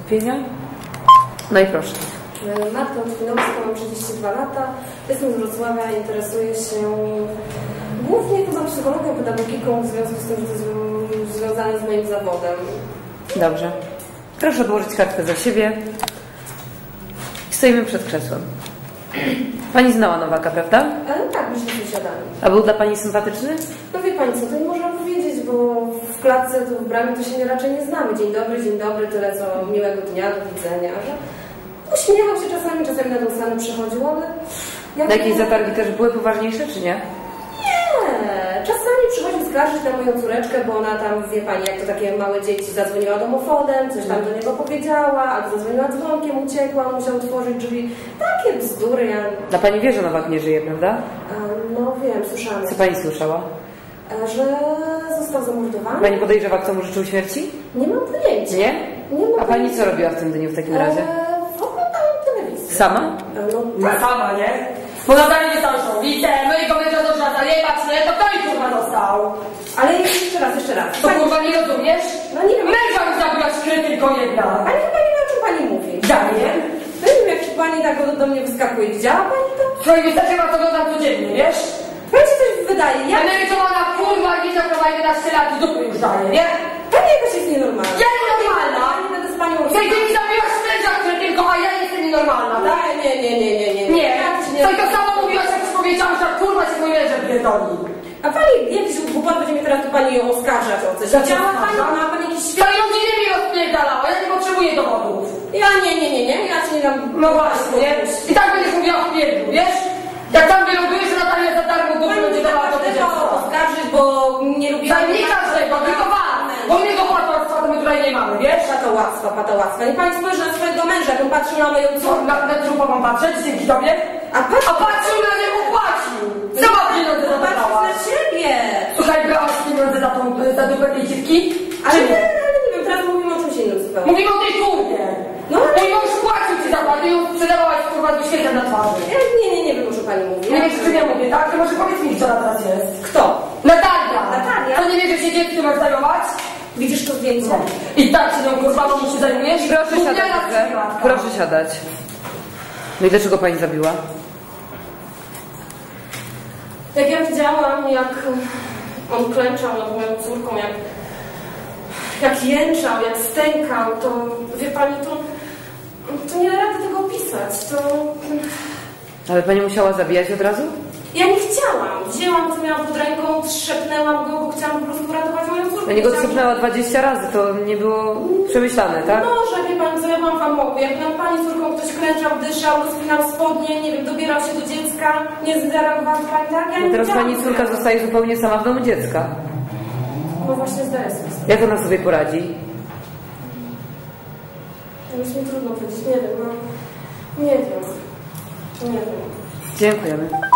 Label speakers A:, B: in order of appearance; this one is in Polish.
A: wystąpienia. No i proszę.
B: Marta Otwinowska, mam 32 lata. Jestem z Wrocławia, interesuję się głównie chyba psychologią, pedagogiką, w związku z tym, że to jest związane z moim zawodem.
A: Dobrze. Proszę odłożyć kartkę za siebie. Stoimy przed krzesłem. Pani znała Nowaka, prawda?
B: Tak, myśmy sąsiadami.
A: A był dla Pani sympatyczny?
B: No wie Pani co, to nie można powiedzieć, bo w klatce, to w bramie to się raczej nie znamy. Dzień dobry, tyle co miłego dnia, do widzenia. Że uśmiechał się czasami na tą stronę przychodził, ale...
A: Jakieś zatargi też były poważniejsze, czy nie?
B: Nie, czasami przychodził skarżyć na moją córeczkę, bo ona tam, wie Pani, jak to takie małe dzieci, zadzwoniła domofonem, coś tam do niego powiedziała, albo zadzwoniła dzwonkiem, uciekła, musiał otworzyć drzwi. Takie bzdury, ja...
A: Na Pani wie, że Nowak nie żyje, prawda?
B: No wiem, słyszałam.
A: Co Pani słyszała?
B: Że został zamordowany.
A: Pani podejrzewa, kto mu życzył śmierci?
B: Nie mam pojęcia.
A: Nie?
B: Nie mam
A: A Pani co robiła w tym dniu w takim razie?
B: Oglądałam telewizję.
A: Sama?
B: No
C: sama, nie? Bo nadali nie są widzę, mojego męża do żadna jebać, nie? To kto mi kurwa dostał?
B: Ale jeszcze raz.
C: To kurwa nie rozumiesz?
B: No nie wiem.
C: Męża mi zabiłaś tylko jedna.
B: Pani chyba nie wie, o czym Pani mówi.
C: Ja nie?
B: No nie wiem, jak Pani tak do mnie wyskakuje. Widziała Pani to?
C: Słuchaj, wystarczy ma to oglądam codziennie, wiesz?
B: Pani się coś wydaje. Ja
C: Emerytowana kurwa, dzieciak ma 11 lat i dupy już daje, nie?
B: Pani jakoś jest nienormalna.
C: Ja nienormalna?
B: Nie będę z Panią
C: Słuchaj, ty mi zabiłaś męża, tylko, a ja jestem nienormalna, tak?
B: Nie.
C: Nie. To to samo mówiłaś, jak powiedziałam, że kurwa się mój mężem pierdoli.
B: A Pani jakiś głupot będzie mi teraz tu Pani ją oskarżać o coś. Widziała Pani, ma Pani jakiś
C: To
B: świat?
C: ją nie mi rozpierdalała, ja nie potrzebuję dowodów.
B: Ja nie. Ja się nie dam...
C: No właśnie, nie? I tak będziesz mówiła w pierdlu, wiesz? Jak tam wylądujesz, że Natalia za darmo do
B: Pani
C: będzie
B: nie
C: dawała to
B: trzeba oskarżyć, bo nie lubię...
C: nie każdego, tylko was! Bo mnie go płatła, to my tutaj nie mamy, wiesz?
B: Patołactwa. Niech Pani spojrzy na swojego męża, jak on patrzył na moją
C: Co,
B: córkę.
C: na trupa mam patrzeć dzięki tobie? A patrzył na nie opłacił! Co ma pieniądze za to
B: Patrz
C: dałaś?
B: na siebie!
C: Słuchaj, brałaś pieniądze za dupę tej dziewki?
B: Ale
C: Czy
B: nie wiem, teraz mówimy o czymś innym zupełnie.
C: Mówimy o tej kurwie!
B: No
C: Mój mąż płacił ci za płatę i ją sprzedawałaś kurwa do świetle na twarzy.
B: Nie wiem, o czym Pani mówi.
C: Nie wiesz, czy ja mówię, tak? To może powiedz mi, kto na teraz jest.
B: Kto?
C: Natalia!
B: Natalia?
C: To nie wiesz, że się dzieckiem masz zajmować?
B: Widzisz to zdjęcie?
C: I tak się tą kurwaną się zajmujesz?
A: Proszę siadać, dobrze? Proszę siadać. No i dlaczego Pani zabiła?
B: Jak ja widziałam, jak on klęczał nad moją córką, jak jęczał, jak stękał, to wie Pani, to nie da rady tego opisać.
A: Ale Pani musiała zabijać od razu?
B: Ja nie chciałam. Wzięłam, co miałam pod ręką, trzepnęłam go, bo chciałam po prostu uratować moją córkę.
A: Pani go trzepnęła 20 razy, to nie było przemyślane, tak?
B: Może, wie Pani, co ja byłam w amoku. Jak nad Pani córką ktoś klęczał, dyszał, rozpinał spodnie, nie wiem, dobierał się do dziecka, nie zareagowała Pani tak? Ja nie
A: Teraz
B: wiedziałam,
A: Pani
B: co
A: córka
B: ja-
A: zostaje zupełnie sama w domu dziecka.
B: No właśnie zdaję sobie sprawę.
A: Jak ona sobie poradzi?
B: Już mi trudno powiedzieć, nie wiem, Nie wiem.
A: Dziękujemy.